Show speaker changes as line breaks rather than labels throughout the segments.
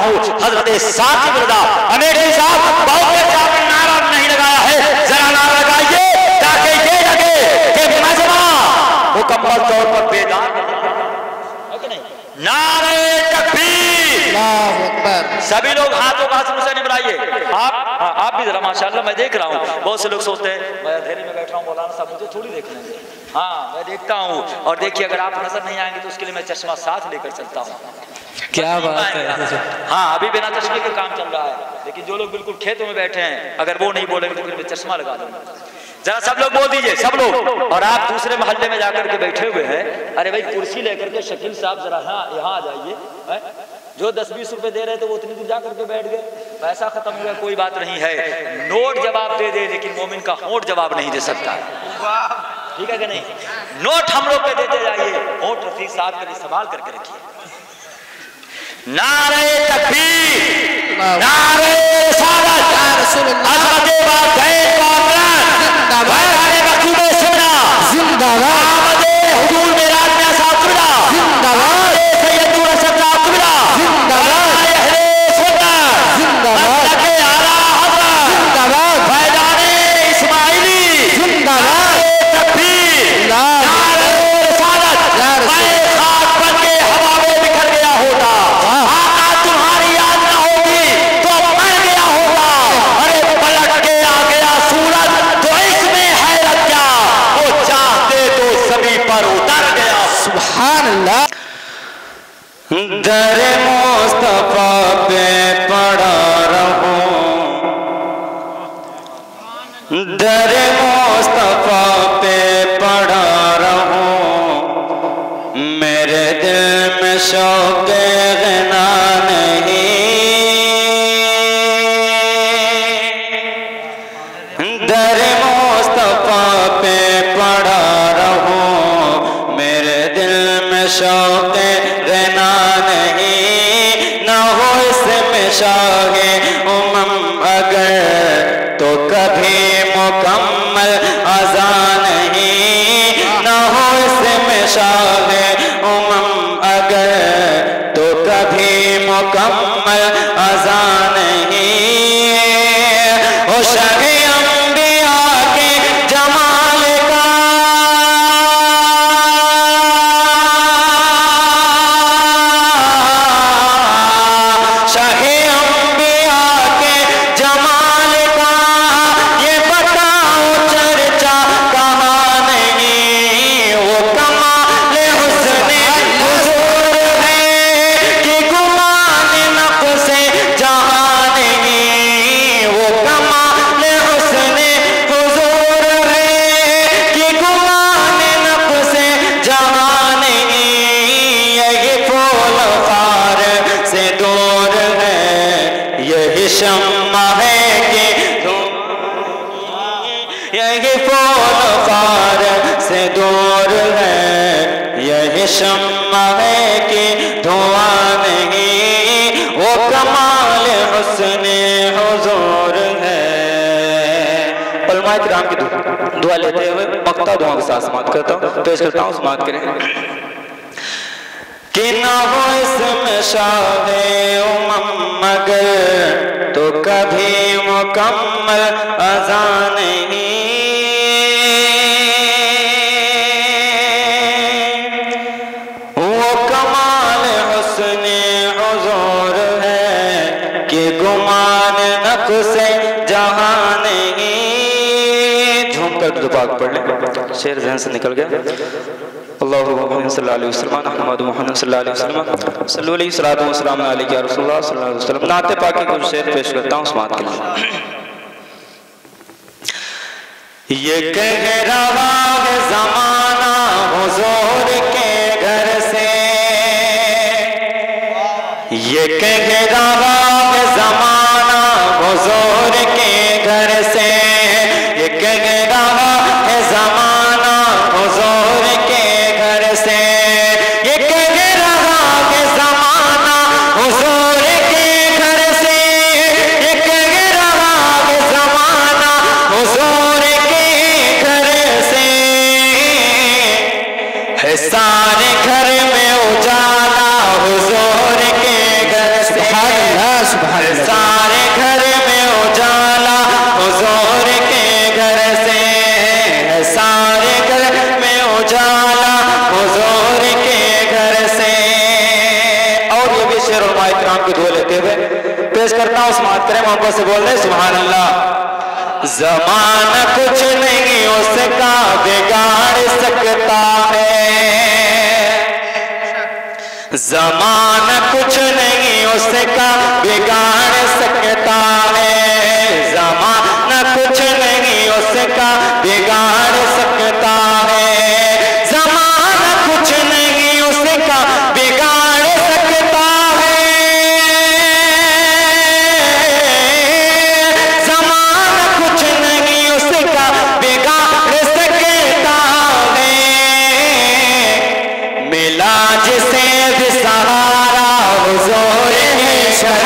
हूँ हजरत साकिब रज़ा अमेठी साहब बहुत देर से आपने नारा नहीं लगाया है, जरा नारा लगाइए ताकि ये लगे कि मजमा मुकम्मल तौर पर बेदार है कि नहीं। नारे तकबीर, अल्लाहु अकबर। सभी लोग हाथों का मुझसे नहीं बनाइए। आप भी जरा माशाल्लाह, मैं देख रहा हूँ बहुत से लोग सोचते हैं मैं अंधेरे में बैठ रहा हूँ, मौलाना साहब मुझे थोड़ी देख लेंगे। हाँ मैं देखता हूँ, और देखिए अगर आप नजर नहीं आएंगे तो उसके लिए मैं चश्मा साथ लेकर चलता हूँ।
क्या बात है।
हाँ अभी बिना चश्मे के काम चल रहा है, लेकिन जो लोग बिल्कुल खेतों में बैठे हैं अगर वो नहीं बोलेंगे तो फिर मैं चश्मा लगा दूंगा। जरा सब लोग बोल दीजिए, सब लोग। और आप दूसरे मोहल्ले में जाकर के बैठे हुए हैं, अरे भाई कुर्सी लेकर के शकील साहब जरा यहाँ आ जाइए। जो 10-20 रुपए दे रहे थे वो उतनी दूर जा करके बैठ गए, पैसा खत्म हुआ, कोई बात नहीं है। नोट जवाब दे दे लेकिन मोमिन का होंठ जवाब नहीं दे सकता, ठीक है कि नहीं। नोट हम लोग पे देते जाइए, होंठ रफीक साहब के लिए संभाल करके रखिए। नारे तकबीर, नारे रिसालत, हज़रत बाक़ैद कामरान जिंदाबाद, वक़ील सुन्ना जिंदाबाद, आमदे हुजूर मेराज में साहब जिंदाबाद, सैयदुल रशद साहब जिंदाबाद, अहले सुन्ना जिंदाबाद, आला हज़रत जिंदाबाद, फैज़ाने इस्माइली जिंदाबाद, तकबीर, नारे रिसालत। मैं खाक बन के हवा में बिखर गया होता, आका तुम्हारी याद न होगी तो मर गया होगा। अरे पलट के आ गया सूरज तो इसमें हैरत क्या, वो चाहते तो सभी पर उतर गया। सुभान अल्लाह।
दरे मुस्तफा पे पड़ा रहूं, दरे मुस्तफा पे पड़ा रहूं, मेरे दिल में शौक़ ग़िना नहीं। दरे मुस्तफा पे पड़ा रहूं, मेरे दिल में शौक़ ग़िना नहीं। न हो इसमें शाहे उमम अगर तो कभी मुकम्मल अज़ा नहीं। न हो इसमें शाहे उमम अगर तो कभी मुकम्मल अज़ा नहीं। ओ शाहे अंबिया के जमाल का, शाहे अंबिया के जमाल का ये बताओ चर्चा कहाँ नहीं। वो कमाल हुस्ने हुजूर है कि गुमान नफ़्से जहाँ नहीं। वो कमाल हुस्ने हुजूर है कि गुमान नफ़्से जहाँ नहीं। यही फूल ख़ार से दूर है, यही शम्मा है कि यही फूल ख़ार से दूर है, यही शम्मा है कि धुआं नहीं। वो कमाल हुस्ने हुजूर है। उलमा किराम की दुआ लेते हुए मक्ता दुआ के साथ समाप्त करता हूँ, पेश करता हूँ, समाप्त करें। कि न हो इसमें शाहे उमम मगर तो कभी मुकम्मल अज़ा नहीं। वो कमाल हुस्ने हुजूर है कि गुमान नफ़्से जहाँ नहीं। झूम कर दुआ पाक पढ़ लें, शेर ज़हन से निकल गया। अल्लाहु मुहम्मद सल्लल्लाहु अलैहि वसल्लम, अहमद मुहम्मद सल्लल्लाहु अलैहि वसल्लम, सल्लल्लाहु अलैहि वसल्लम अलैहि या रसूलुल्लाह सल्लल्लाहु अलैहि वसल्लम। नाते पाक के कुछ शेर पेश करता हूँ, समात के लिए। ये कह रहा है ज़माना हुजूर के घर से, ये कह रहा है ज़माना हुजूर के घर से, ये कह रहा है ज़माना हुजूर के घर से, ये कह रहा है ज़माना हुजूर के घर से, ये कह रहा है ज़माना हुजूर के घर से। है सारे घर में उजाला हुजूर के घर से। पेश करता हूं, समाअत करें, मोहब्बत से बोल रहे सुभान अल्लाह। ज़माना कुछ नहीं उसका बिगाड़ सकता है, ज़माना कुछ नहीं उसका बिगाड़ सकता है, ज़माना कुछ नहीं उसका बिगाड़ सकता है, ज़माना कुछ नहीं उसका बिगाड़ सकता है, ज़माना कुछ नहीं उसका बिगाड़ सकता है। मिला जिसे भी सहारा हुजूर के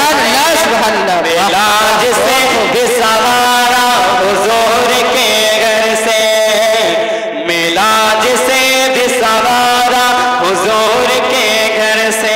मिला जिसे भी सहारा हुजूर के घर से, मिला जिसे भी सहारा हुजूर के घर से,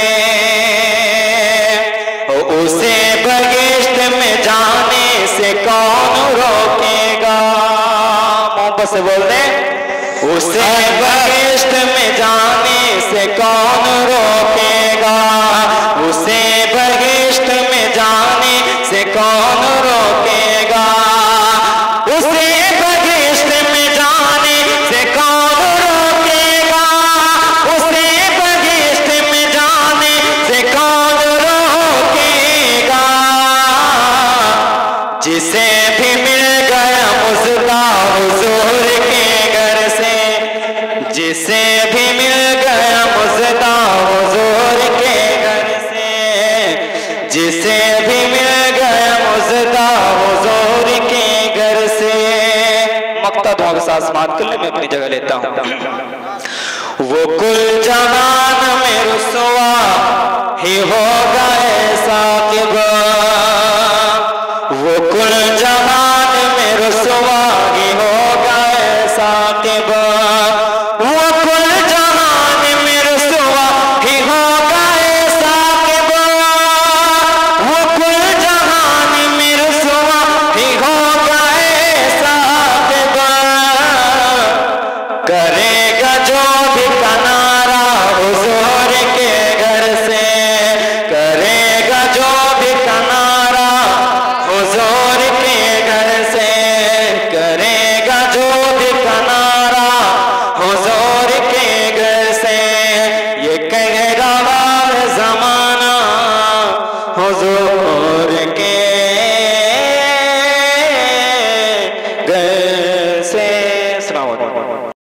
उसे बहिश्त में जाने से कौन रोकेगा। मोहब्बत से बोल दे, उसे बहिश्त में जाने से कौन रोकेगा, उसे बहिश्त में जाने से कौन रोकेगा, उसे बहिश्त में जाने से कौन रोकेगा, उसे बहिश्त में जाने से कौन रोकेगा। जिसे भी मिल गया मुस्दा हुजूर के घर से, जिसे भी मिल गया मुस्दा हुजूर के घर से, जिसे भी मिल गया मुस्दा हुजूर के घर से। मक्ता दुआ के साथ समाअत कर ले, मैं अपनी जगह लेता हूं। वो कुल जहान में रुसवा ही हो गए साकिब, वो कुल जहान में रुसवा ही हो गए साकिब, वो कुल जहान में रुसवा ही हो गए साकिब, वो कुल जहान में रुसवा ही हो गए साकिब। करेगा जो भी कनारा हुजूर के घर से, करेगा जो भी कनारा हुजूर के घर से, करेगा जो भी कनारा हुजूर के घर से। ये कह रहा है ज़माना हुजूर के घर से। अस्सलाम वालेकुम।